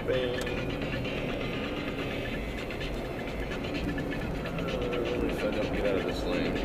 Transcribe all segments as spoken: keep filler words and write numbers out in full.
stopping. Uh, if I don't get out of this lane.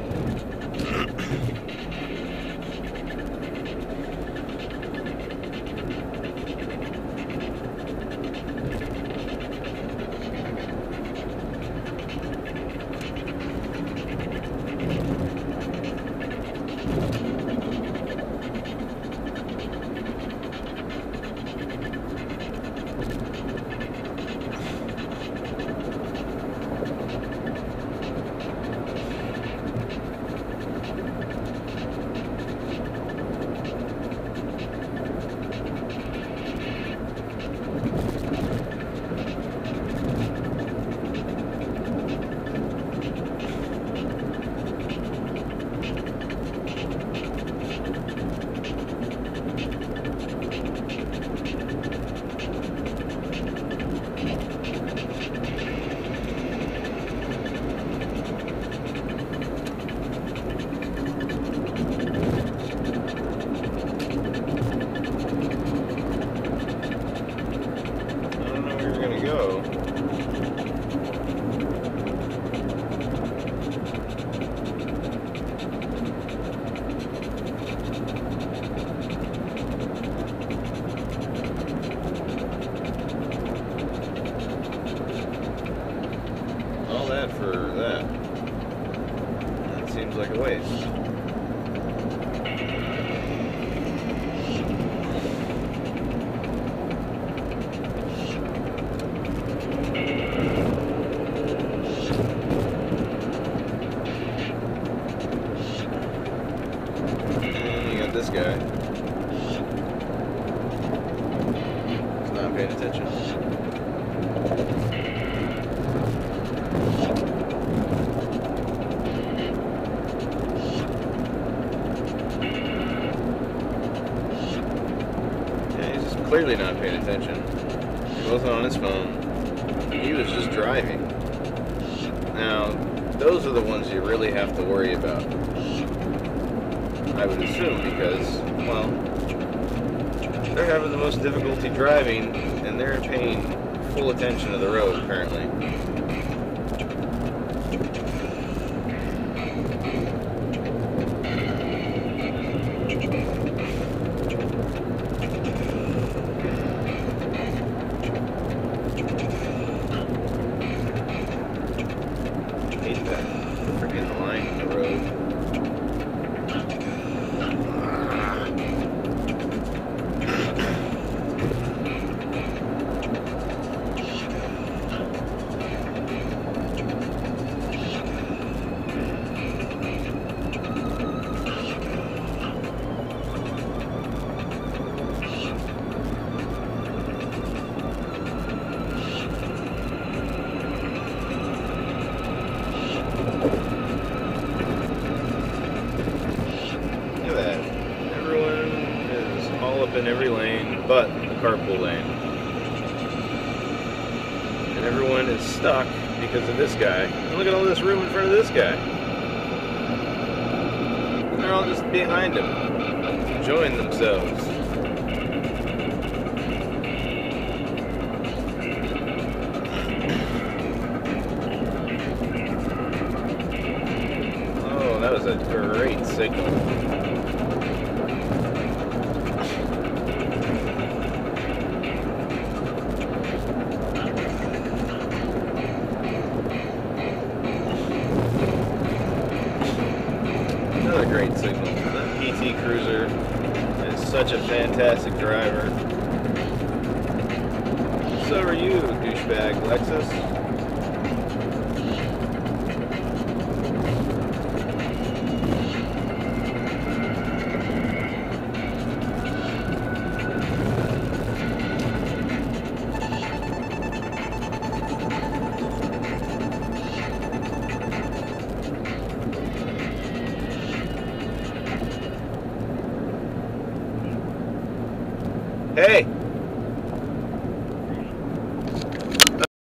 For that. That seems like a waste. And you got this guy. He's not paying attention. Clearly not paying attention. He wasn't on his phone. He was just driving. Now, those are the ones you really have to worry about. I would assume because, well, they're having the most difficulty driving and they're paying full attention to the road apparently. In every lane but the carpool lane, and everyone is stuck because of this guy. And look at all this room in front of this guy, and they're all just behind him enjoying themselves. Oh, that was a great signal. Great signal. That P T Cruiser is such a fantastic driver. So are you, douchebag Lexus. Hey!